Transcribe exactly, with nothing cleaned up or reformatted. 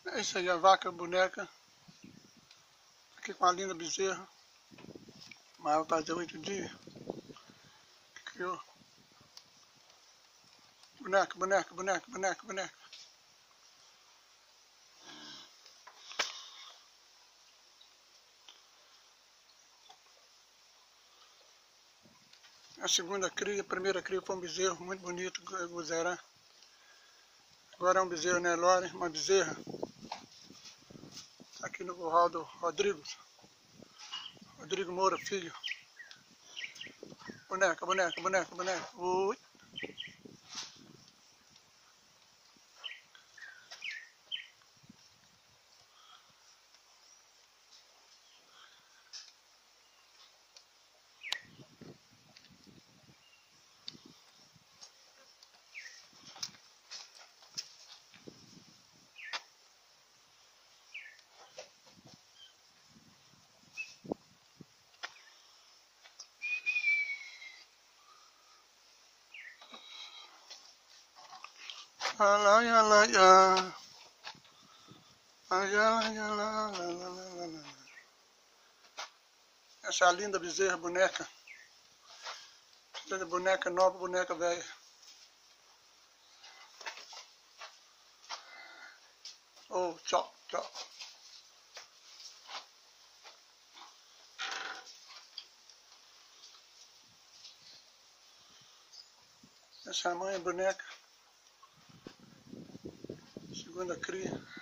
É isso aí, a vaca, a boneca. Aqui com a linda bezerra. Mas vai fazer oito dias. Criou. Boneca, boneca, boneca, boneca, boneca. A segunda cria, a primeira cria foi um bezerro muito bonito, gozerá. Agora é um bezerro, né, Lore? Uma bezerra. Aqui no curral do Rodrigo. Rodrigo Moura, filho. Boneca, boneca, boneca, boneca. Ui. Alai, alai, ah. Ai, ai, ai, lá, lá, lá, lá, lá. Essa é a linda bezerra, boneca. Linda boneca nova, boneca velha. Oh, tchau, tchau. Essa é a mãe, boneca. Segunda cria.